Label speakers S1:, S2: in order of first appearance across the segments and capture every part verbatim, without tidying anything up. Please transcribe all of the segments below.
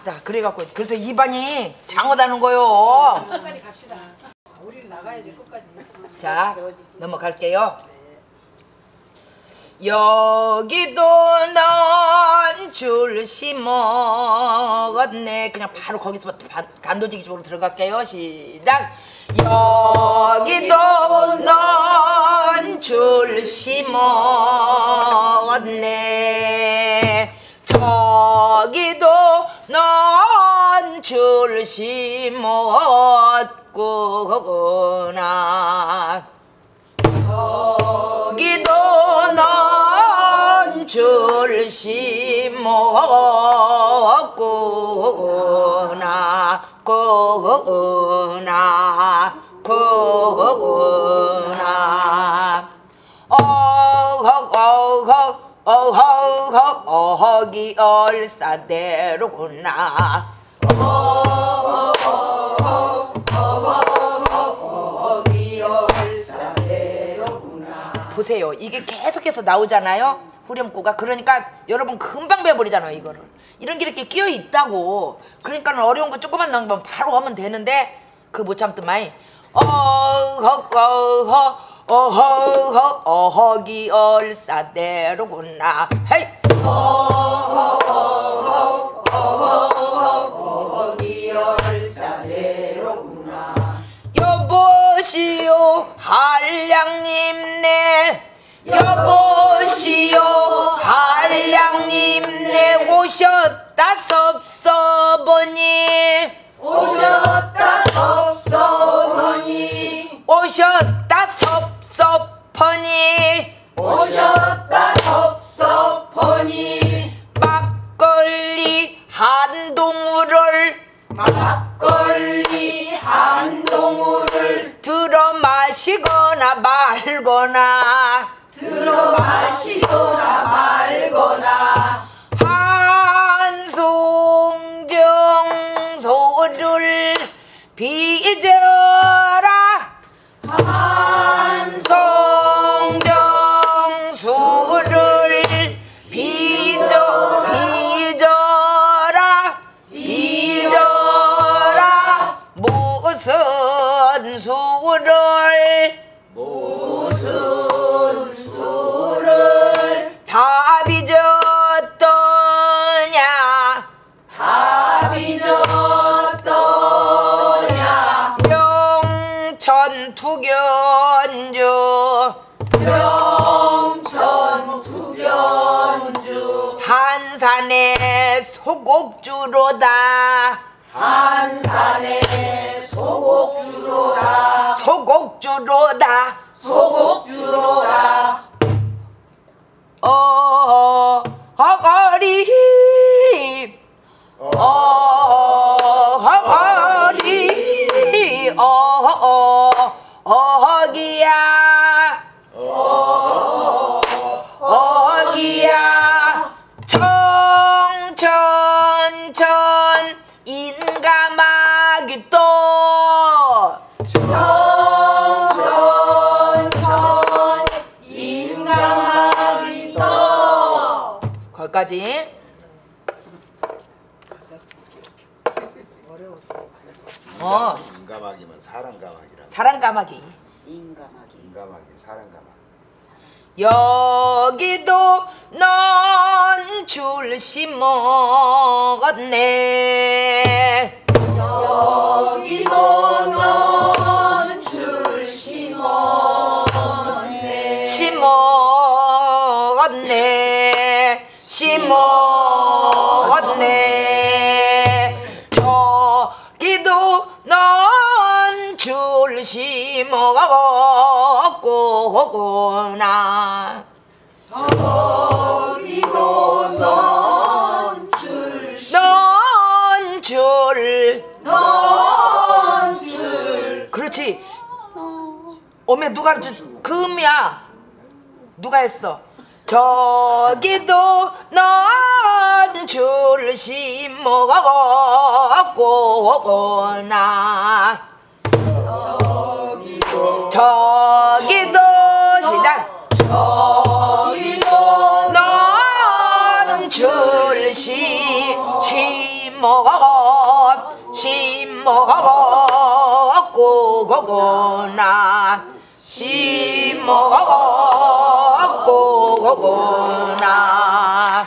S1: 아따 그래갖고 그래서 입안이 장어다는 거요.
S2: 끝까지 갑시다. 우리는 나가야지 끝까지.
S1: 자 넘어갈게요. 여기도 넌줄 심었네. 그냥 바로 거기서부터 단도직입 쪽으로 들어갈게요. 시작. 여기도 넌줄 심었네. 저기도 넌줄 심었구나. 저기도 넌줄 심었구나. 구나 구나 어허 어허 어허기 얼싸대로구나. 어허 어허기 얼싸대로구나. 보세요. 이게 계속해서 나오잖아요. 후렴구가. 그러니까 여러분 금방 배워버리잖아요. 이거를. 이런 게 이렇게 끼어 있다고. 그러니까 어려운 거 조금만 넘기면 바로 하면 되는데 그 못 참더만. 어허 어허 어허 어허기 얼싸대로구나. 헤이. 어허 어허 어허 어허기 얼싸대로구나. 여보시오 한량님네. 여보시오 한량님네. 오셨다 섭섭하니. 오셨다 섭섭하니. 오셨다 섭섭하니. 오셨다 섭섭하니. 막걸리 한 동울을. 막걸리 한 동울을 들어 마시거나 말거나. 들어 마시거나 말거나. 한송정소를 빚어라. 한송정소를 빚어 빚어라. 빚어라. 무슨 수를 무슨 수를 다 빚었더냐. 다 빚었더냐. 명천투견주. 명천투견주. 한산의 소곡주로다. 한산의 소곡주로다. 소곡주로다. 소곡주로다. 어 어거리 어거리 어어 어기야 어기야. 청천천 인가마귀 또. 청천천 인가마귀 또. 거기까지. 어.
S3: 인가마귀면 사랑가마귀라.
S1: 사랑가마귀.
S4: 인가마귀.
S3: 인가마귀, 사랑가마귀.
S1: 여기도 넌 줄 심었네.
S4: 여기도 넌 줄 심었네.
S1: 심었네. 심었네. 저기도 넌 줄 심었구나.
S4: 저기도 넌 줄
S1: 넌 줄.
S4: 넌 줄.
S1: 그렇지. 어메 누가 저 금이야. 누가 했어? 저기도 넌 줄 심었구나.
S4: 저기도
S1: 저기도 시작.
S4: 저기도
S1: 넌 줄 심 심어가 심어가 고고고나 심어가 고고고나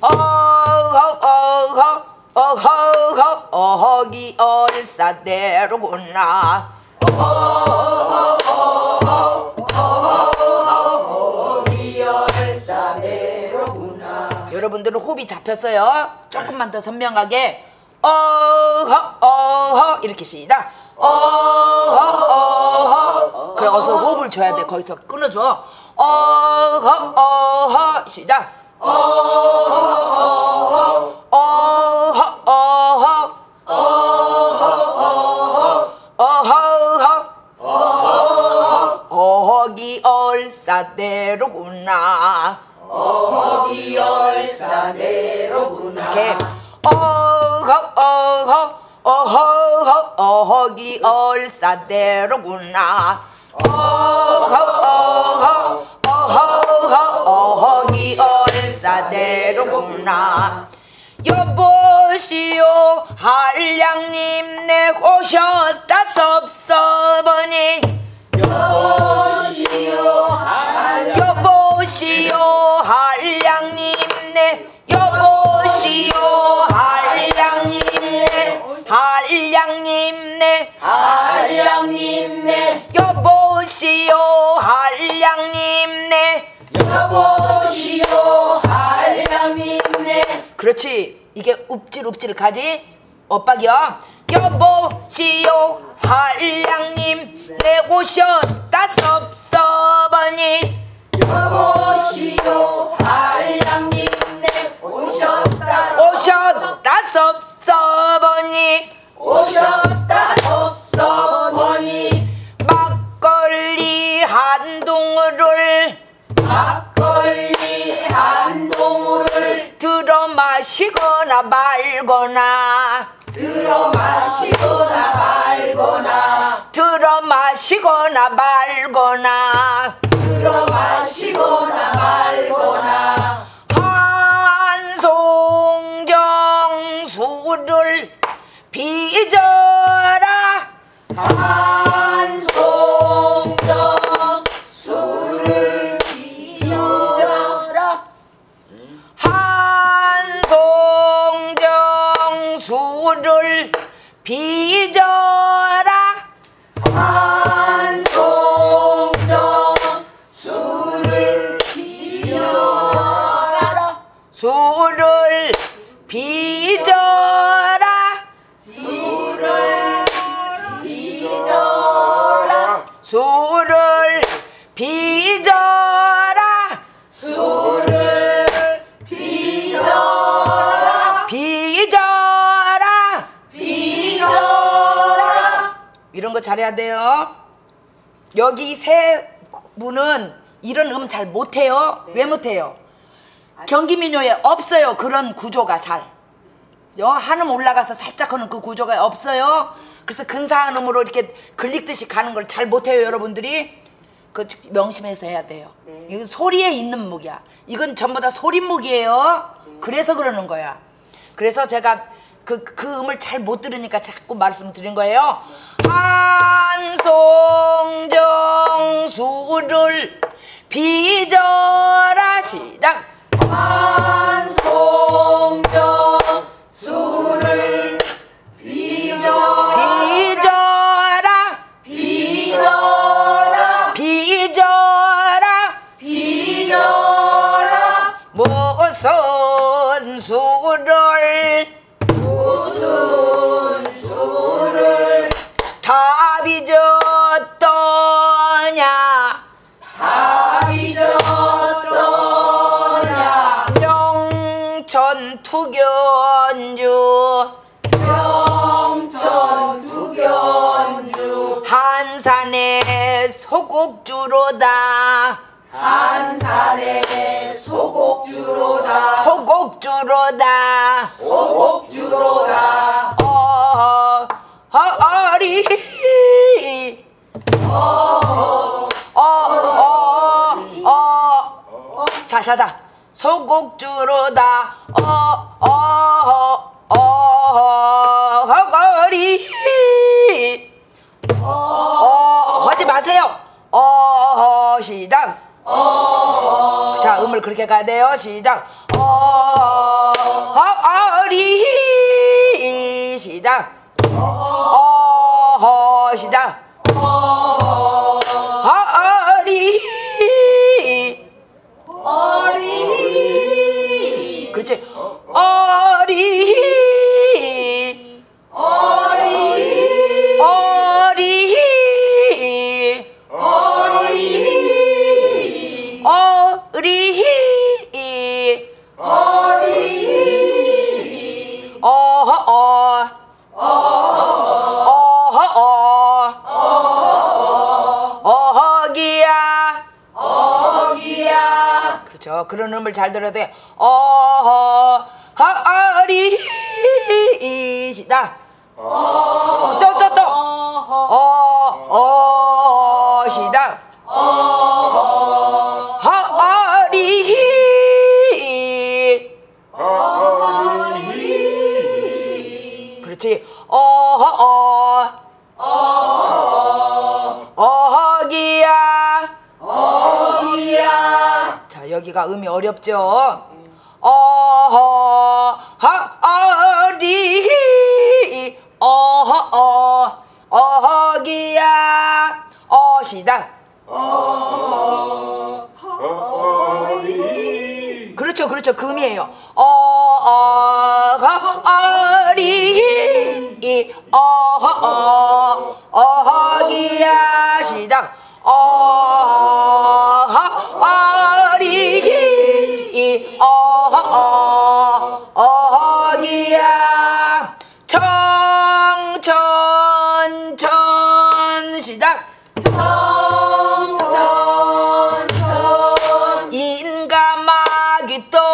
S1: 어허 어허 어허기 얼싸대로구나
S4: 어허기 얼싸대로구나.
S1: 여러분들은 호흡이 잡혔어요? 조금만 더 선명하게 어허 어허 이렇게 시작 어허 어허 그래 어서 호흡을 줘야 돼. 거기서 끊어줘. 어허 어허 시작 어허 어허 어허 어허 어허기 얼싸대로구나
S4: 어허기 얼싸대로구나.
S1: 이렇게 어허 어허 어허 어허기 얼싸대로구나 어허 어허 어허 어허기 얼싸대로구나 여보시오 한량님 내 오셨다 섭섭하니
S4: 여보시오 한량
S1: 여보시오 한량님 내 여보시오 한량님 내 한량님 내
S4: 한량님 네
S1: 여보시오 한량님 내
S4: 여보시오 한량님 네
S1: 그렇지. 이게 읍질 읍질 가지. 엇박이요. 여보시오 한량님 내 오셨다 섭섭하니
S4: 여보시오 한량님 네 오셨다
S1: 오셨다 섭섭하니
S4: 오셨다 섭섭하니
S1: 막걸리 한 동을
S4: 막걸리 한 동을
S1: 들어 마시거나 말거나
S4: 들어 마시거나 말거나
S1: 들어 마시거나 말거나
S4: 들어 마시거나 말거나
S1: 한송경 술을 빚어라
S4: 한송경 술을 빚어라
S1: 한송경 술을 빚어라
S4: 한송경 술을 빚어라
S1: 술을 빚어라
S4: 술을 빚어라
S1: 술을 빚어라
S4: 술을 빚어라
S1: 빚어라
S4: 빚어라
S1: 이런 거 잘해야 돼요. 여기 세 분은 이런 음 잘 못해요. 왜 못해요? 경기 민요에 없어요. 그런 구조가 잘. 요 한음 올라가서 살짝 하는 그 구조가 없어요. 그래서 근사한 음으로 이렇게 글릭듯이 가는 걸 잘 못해요. 여러분들이 그 명심해서 해야 돼요. 이건 소리에 있는 무기야. 이건 전부 다 소리무기예요. 그래서 그러는 거야. 그래서 제가 그, 그 음을 잘 못 들으니까 자꾸 말씀드린 거예요. 한송정 술을 빚어라 시작
S4: 한송경 술을 빚어라
S1: 빚어라
S4: 빚어라
S1: 빚어라
S4: 빚어라
S1: 무슨 술을
S4: 무슨 술을
S1: 다 빚었더냐
S4: 다 빚었더냐
S1: 명천 투견주
S4: 영천 두견주
S1: 한산의 소곡주로다
S4: 한산의 소곡주로다
S1: 소곡주로다
S4: 소곡주로다
S1: 어, 어리 어, 어, 어, 자, 자, 자. 소곡주로다 어, 어, 어, 시작. 어. 자, 음을 그렇게 가야 돼요. 시작. 어. 어리 시작. 어. 시작. 어리
S4: 어리
S1: 그렇지. 어리
S4: 어리
S1: 어리
S4: 어리
S1: 어리
S4: 어리
S1: 어허 어허 어허기야
S4: 어기야
S1: 그렇죠. 그런 음을 잘 들어야 돼. 어허 어리 시다. 또 또 또 어 어 시다. 어리 그렇지. 어허 어허기야
S4: 어기야
S1: 자, 여기가 음이 어렵죠. 어허 어리 어허 어 어허기야 어 시다.
S3: 어리
S1: 그렇죠, 그렇죠. 그 음이에요. 어허 어리 어허 어 어허기야 시작. 어허 어리 어허 어 어허기야 청천천 시작.
S4: 청천천
S1: 인가마귀 또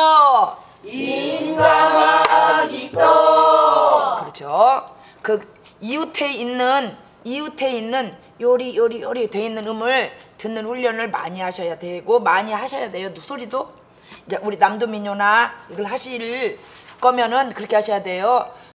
S4: 인가마귀 또
S1: 그렇죠. 그 이웃에 있는 이웃에 있는 요리 요리 요리 돼 있는 음을 듣는 훈련을 많이 하셔야 되고 많이 하셔야 돼요. 소리도 이제 우리 남도민요나 이걸 하실 거면은 그렇게 하셔야 돼요.